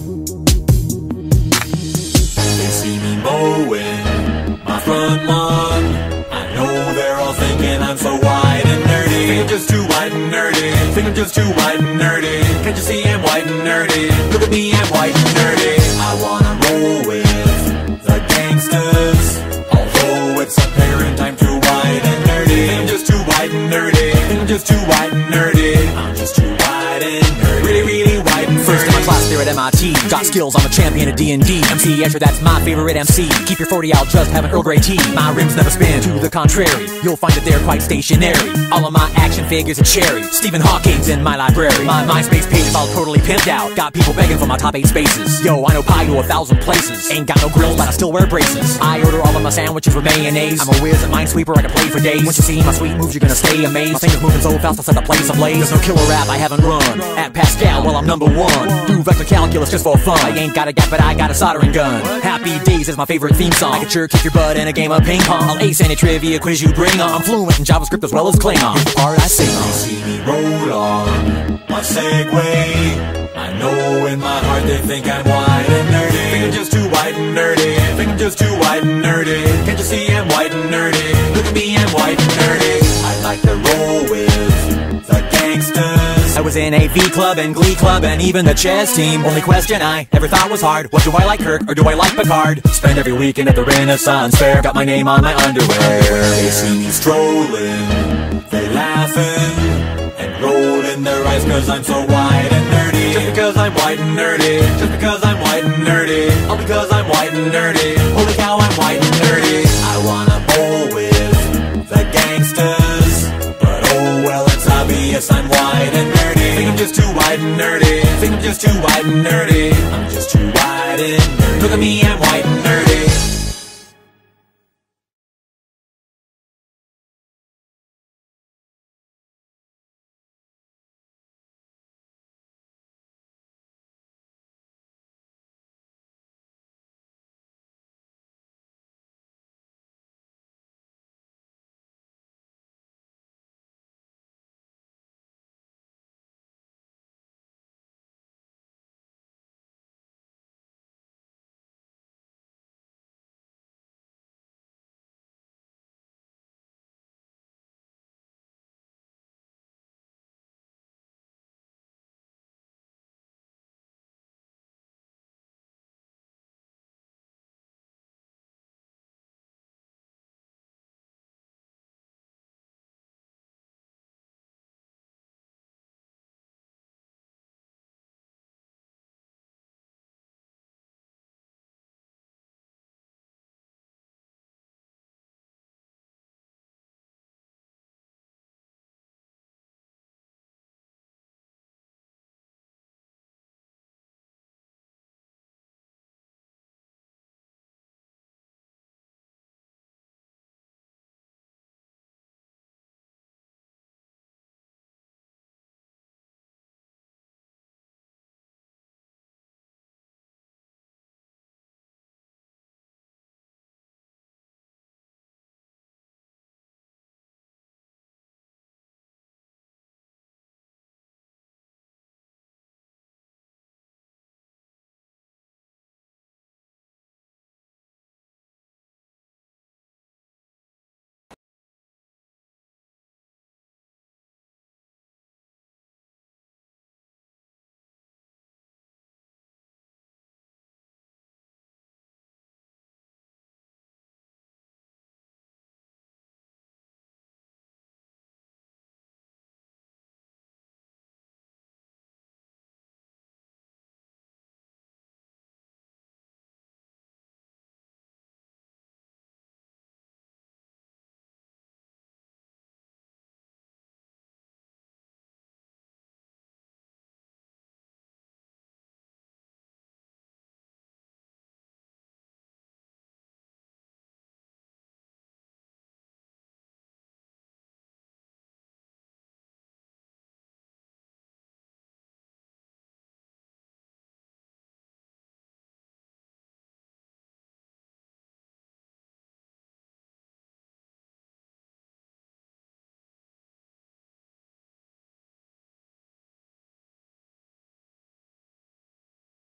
They see me mowing my front lawn. I know they're all thinking I'm so white and nerdy. Think I'm just too white and nerdy. Think I'm just too white and nerdy. Can't you see I'm white and nerdy? Look at me, I'm white and nerdy. I wanna roll with the gangsters, although it's apparent I'm too white and nerdy. Think I'm just too white and nerdy. Think I'm just too white and nerdy. I'm just too white and nerdy. Really, really white and nerdy. First in my class there at MIT. Got skills, I'm a champion at D&D. MC Escher, that's my favorite MC. Keep your 40 out, just have an Earl Grey tea. My rims never spin, to the contrary. You'll find that they're quite stationary. All of my action figures are cherry. Stephen Hawking's in my library. My MySpace page is all totally pimped out. Got people begging for my top 8 spaces. Yo, I know pie to 1,000 places. Ain't got no grills, but I still wear braces. I order all of my sandwiches with mayonnaise. I'm a whiz at Minesweeper, I can play for days. Once you see my sweet moves, you're gonna stay amazed. My fingers moving so fast, I'll set the place ablaze. There's no killer rap I haven't run. At Pascal, well, I'm number 1. Do vector calculus just for fun. I ain't got a gap, but I got a soldering gun. Happy Days is my favorite theme song. I can sure kick your butt in a game of ping pong. I'll ace any trivia quiz you bring on. I'm fluent in JavaScript as well as Klingon. Here's the part I sing on. They see me roll on my Segway. I know in my heart they think I'm white and nerdy. Think I'm just too white and nerdy. Think I'm just too white and nerdy. Can't you see I'm white and nerdy? Look at me, I'm white and nerdy. I like to roll with the gangsters. I was in a V club and Glee club and even the chess team. Only question I ever thought was hard: what do I like, Kirk or do I like Picard? Spend every weekend at the Renaissance Fair. Got my name on my underwear. They see me strolling, they laughing and rolling their eyes 'cause I'm so white and nerdy. Just because I'm white and nerdy. Just because I'm white and nerdy. All because I'm white and nerdy. Holy cow, I'm white and nerdy. I wanna bowl with the gangsters, but oh well, it's obvious I'm white and nerdy. Think I'm just too white and nerdy. Think I'm just too white and nerdy. I'm just too white and nerdy. Look at me, I'm white and nerdy.